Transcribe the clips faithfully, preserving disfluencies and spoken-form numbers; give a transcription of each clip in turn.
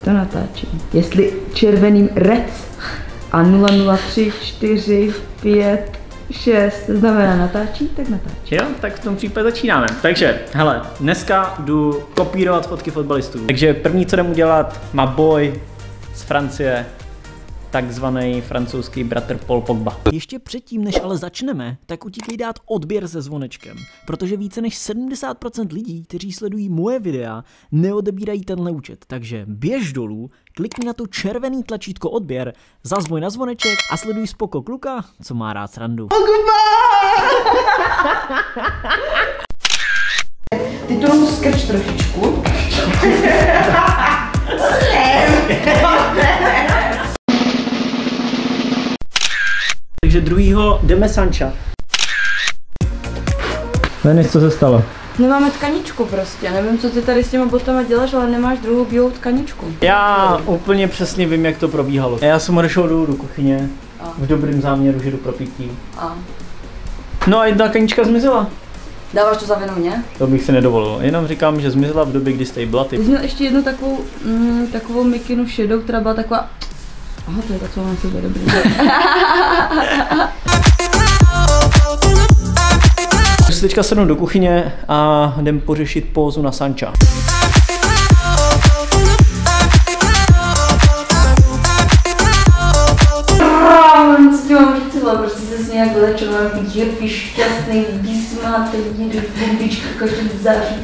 To natáčím. Jestli červeným rec a nula nula tři čtyři pět šest znamená natáčí, tak natáčí. Jo, tak v tom případě začínáme. Takže, hele, dneska jdu kopírovat fotky fotbalistů. Takže první, co jdem udělat, má boj z Francie, takzvaný francouzský bratr Paul Pogba. Ještě předtím, než ale začneme, tak utíkej dát odběr se zvonečkem, protože více než sedmdesát procent lidí, kteří sledují moje videa, neodebírají tenhle účet. Takže běž dolů, klikni na to červený tlačítko odběr, zazvoj na zvoneček a sleduj Spoko kluka, co má rád srandu. Pogba! Ty to skrč trošičku. Takže druhýho jdeme Sancha. Venis, co se stalo? Nemáme tkaničku prostě, nevím, co ty tady s těma botama děláš, ale nemáš druhou bílou tkaničku. Já úplně přesně vím, jak to probíhalo. Já jsem odešel dolů do kuchyně, a. v dobrým záměru, že jdu pro pití. A. No a jedna tkanička zmizela. Dáváš to za vinu mě? To bych si nedovolil, jenom říkám, že zmizela v době, kdy jste jí byla ty. Ty jsi měl ještě jednu takovou, mm, takovou mikinu šedou, která byla taková... Aha, to je tak, co mám sebe dobrý. Už si teďka sednu do kuchyně a jdem pořešit pózu na Sancha. Co ti mám říct, prostě se s nějak začal, mám být happy, šťastný, vysmátej, někde bombička, každý září.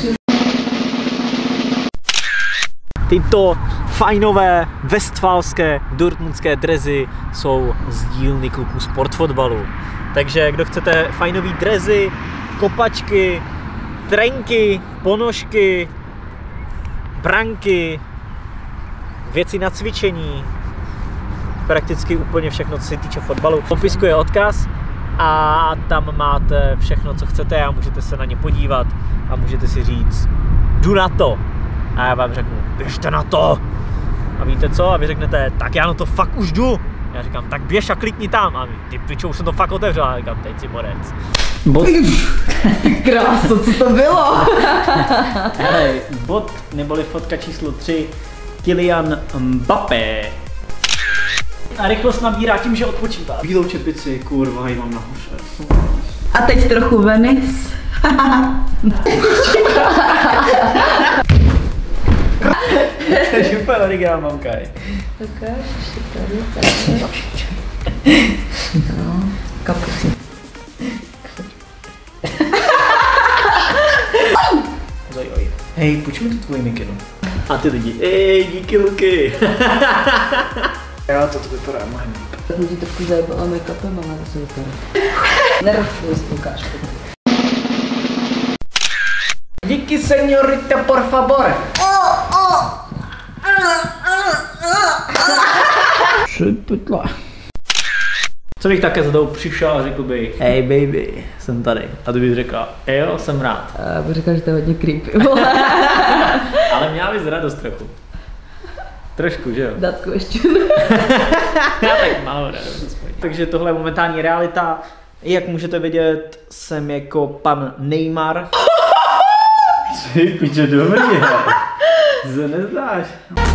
Tyto fajnové westfálské dortmundské drezy jsou z dílny kluků sportfotbalu. Takže kdo chcete fajnový drezy, kopačky, trenky, ponožky, branky, věci na cvičení, prakticky úplně všechno, co se týče fotbalu. V popisku je odkaz a tam máte všechno, co chcete a můžete se na ně podívat a můžete si říct, jdu na to. A já vám řeknu, běžte na to. A víte co? A vy řeknete, tak já na to fakt už jdu. Já říkám, tak běž a klikni tam. A vy, ty pičo, už jsem to fakt otevřel. A já říkám, teď si borec. Bod... Kráso, co to bylo? Hele, bod neboli fotka číslo tři, Kylian Mbappé. A rychlost nabírá tím, že odpočívá. Bílou čepici, kurva, ji mám nahoře. A teď trochu Venis. Takže úplně originál mamka. Ukáž, ještě tady, tady. No, kapuci. Zoj, oj. Hej, půjč mi tu tvoji mikinu. A ty lidi, ej, díky Luky. Já to vypadá mnohem líp. Tak mi ti trošku zajebala make-upem, ale to se vypadá. Nerozčuj si, Lukáš. Díky, señorita, por favor. Šepitla. Co bych také za tou přišel a řekl bych, hey baby, jsem tady. A ty bys řekla, jo, jsem rád. Já bych řekla, že to je hodně creepy. Ale měla bys radost trochu. Trošku, že jo? Datku ještě. Já tak málo radost. Takže tohle je momentální realita. Jak můžete vidět, jsem jako pan Neymar. Ty piče, dobrý, ty se nezdáš.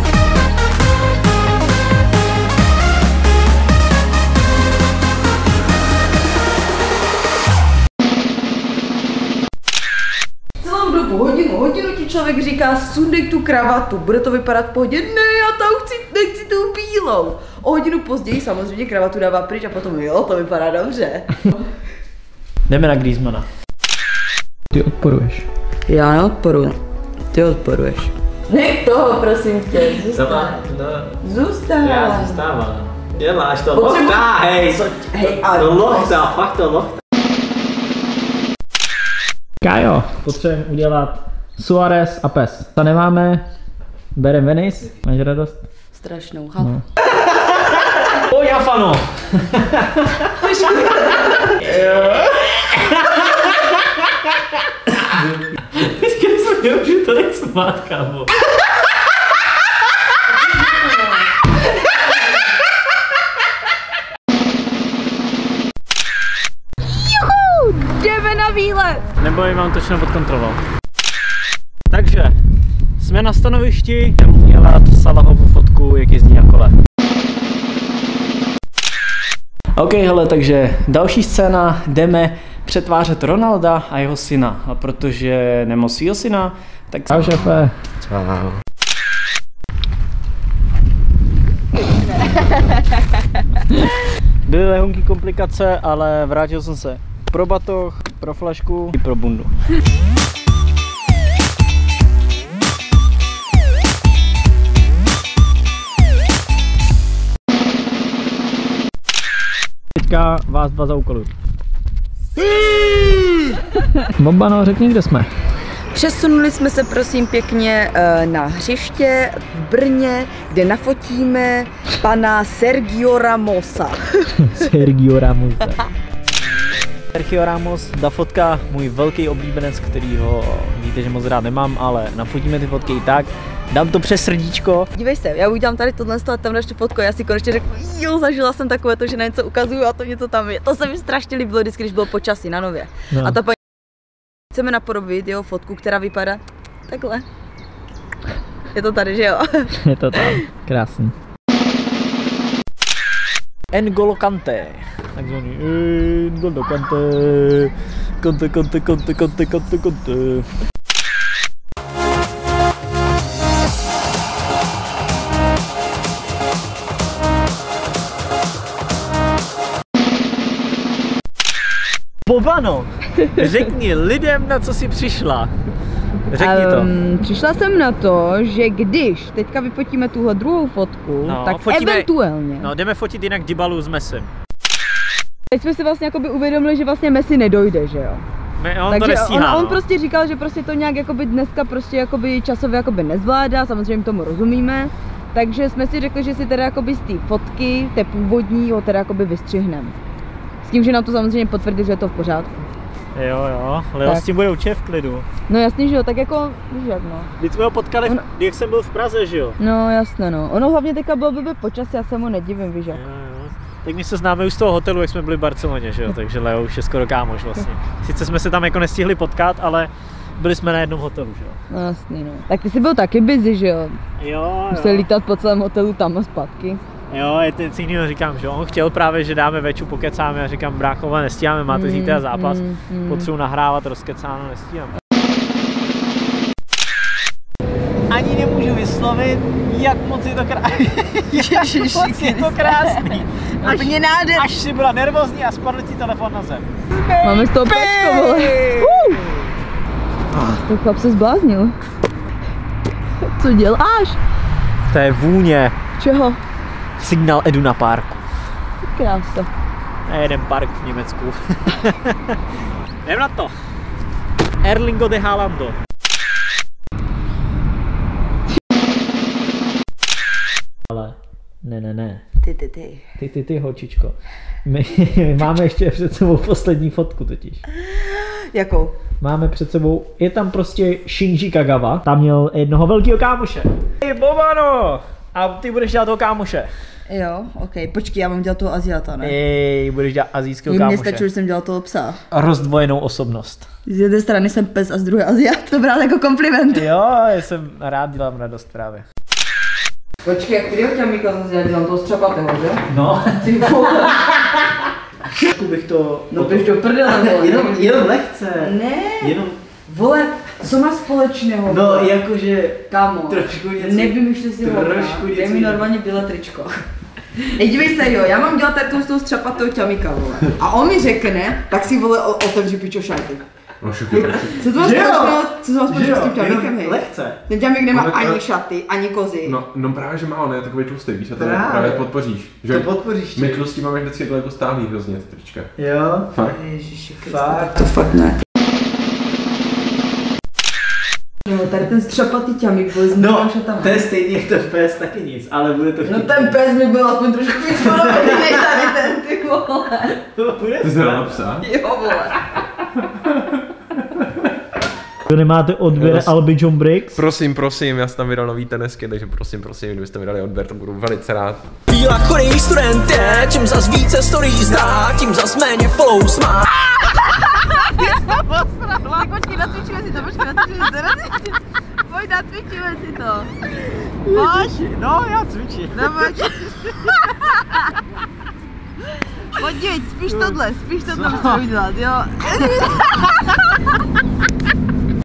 Celou dobu, hodinu, hodinu ti člověk říká, sundej tu kravatu, bude to vypadat v pohodě. Ne, já tam chci, nechci tu bílou. O hodinu později samozřejmě kravatu dává pryč a potom jo, to vypadá dobře. Jdeme na Griezmana. Ty odporuješ. Já neodporuji. Ty odporuješ. Nech toho, prosím tě, zůstávaj. Zůstávaj. Já zůstávám. Děláš to lochtá, hej. Hej, ale to lochtá, fakt to lochtá. Kájo, potřebujeme udělat Suárez a pes. To nemáme, berem Venis, máš radost? Strašnou, ha. No. O, Jafano. Vždycky jsem měl, že to nechci mát, kámo. Juhu, jdeme na výlet. Nebo ji mám točno pod kontrolou. Takže jsme na stanovišti, jdeme dělat Salaho OK, hele, takže další scéna, jdeme přetvářet Ronalda a jeho syna. A protože nemá svýho syna, tak... Čau, šefe. Čau. Byly lehonké komplikace, ale vrátil jsem se pro batoh, pro flašku i pro bundu. Teďka vás dva zaúkoluju. Bobano, řekni, kde jsme. Přesunuli jsme se prosím pěkně na hřiště v Brně, kde nafotíme pana Sergio Ramosa. Sergio Ramosa. Sergio Ramos, ta fotka, můj velký oblíbenec, kterýho víte, že moc rád nemám, ale nafotíme ty fotky i tak. Dám to přes srdíčko. Dívej se, já udělám tady tohle a tam dáš tu fotku a já si konečně řeknu, jo, zažila jsem takové to, že na něco ukazuju a to něco tam je. To se mi strašně líbilo vždycky, když bylo počasí na Nově. No. A ta paní chceme napodobit jeho fotku, která vypadá takhle. Je to tady, že jo? Je to tam, krásný. N'Golo Kanté. Takzvaný N'Golo Kanté. Kanté, Kanté, Kanté, Kanté, Kanté, Kanté. Bobano, řekni lidem, na co jsi přišla. Řekni to. Um, přišla jsem na to, že když teďka vyfotíme tuhle druhou fotku, no, tak fotíme, eventuálně. No, jdeme fotit jinak Dybalu s Messim. Teď jsme si vlastně jakoby uvědomili, že vlastně Messi nedojde, že jo? Me, on Takže to nestíhá, on, on no. prostě říkal, že prostě to nějak jakoby dneska prostě jakoby časově jakoby nezvládá, samozřejmě tomu rozumíme. Takže jsme si řekli, že si teda jakoby z té fotky, té původní, ho teda jakoby vystřihneme. S tím, že nám to samozřejmě potvrdí, že je to v pořádku. Jo, jo, Leo s tím bude určitě v klidu. No jasně, že jo, tak jako, víš jak no. Když jsme ho potkali, on... jak jsem byl v Praze, že jo? No jasně no, ono hlavně teďka bylo blbé počasí, já se mu nedivím, víš jak. Jo, jo. Tak my se známe už z toho hotelu, jak jsme byli v Barceloně, že jo, takže Leo už je skoro kámoš vlastně. Sice jsme se tam jako nestihli potkat, ale byli jsme na jednom hotelu, že jo. No jasně no, tak ty jsi byl taky busy, že jo? Jo, Musel jo. lítat po celém hotelu tam a zpátky. Jo, je to něco jiného, říkám, že on chtěl právě, že dáme večer, pokecáme a říkám, bráchové, nestíháme, máte mm, zítra zápas, mm, mm. potřebuji nahrávat, rozkecáno, nestíháme. Ani nemůžu vyslovit, jak moc je to krásný. Jak moc je to krásný. Až, až si byla nervózní a spadl ti telefon na zem. Máme z toho pečko, vole. Uh! To chlap se zbláznil. Co děláš? To je vůně. Čeho? Signál Iduna Parku. Krása. A jeden park v Německu. Jdem na to. Erlingo de Haalando. Ale ne, ne, ne. Ty, ty, ty. Ty, ty, ty, holčičko. My, my máme ještě před sebou poslední fotku totiž. Jakou? Máme před sebou, je tam prostě Shinji Kagawa. Tam měl jednoho velkého kámoše. Hej, Bobano! A ty budeš dělat toho kámoše. Jo, ok, počkej, já mám dělat toho Aziata, ne? Ej, budeš dělat azijského Mně kámoše. stačilo, že jsem dělal toho psa. A rozdvojenou osobnost. Z jedné strany jsem pes a z druhé Aziat. To brát jako kompliment. Jo, já jsem rád, dělám radost právě. Počkej, jak kterýho ťamíka jsem si dělal toho střapatého, že? No. Ty vole. Trošku bych to... No běž do prdele, vole. Jenom, jenom lehce. Ne. Jenom... Vole, co má společného? No, jakože... Kámo, trošku něco... nevymýšlej si ho. Trošku něco... Dej mi normálně bílé tričko. Ej, dívej se, jo, já mám dělat tady z toho střapatého ťamíka, vole. A on mi řekne, tak si, vole, otevři pičo šajty. No šuky, Co to má společného, co to má společného s tím ťamíkem, hej? Lehce. Ten ťamík nemá Ale to- ani šaty, ani kozy. No, no právě, že má, on je takový tlustý, víš, a to Právě. právě podpoříš. Že To podpoříš my tě. tlustí máme vždycky jako stáhlý hrozně ty trička. Jo. Fakt? Ježiši Kriste, Fakt? tak to fakt ne. No, tady ten střapatý ťamík byl s No, novým šatama. to je stejně jak ten pes, taky nic, ale bude to No vtipný. ten pes mi byl aspoň trošku víc podobný než tady ten, ty vole. Bude Ty jsi hrál psa? Jo, vole. To nemáte odběr Roz- Albi John Briggs? Prosím, prosím, já jsem tam vydal nový tenisky, takže prosím, prosím, kdybyste mi dali odběr, to budu velice rád. Bílá chorý student je, čím zas více stories dá, tím zas méně follows má. Tak počkej, nacvičíme si to, počkej, nacvičíme si to, nacvičíme. Pojď, nacvičíme si to. Pojď. No, já cvičím. No pojď. dívej, spíš tohle, spíš tohle musíme udělat, jo.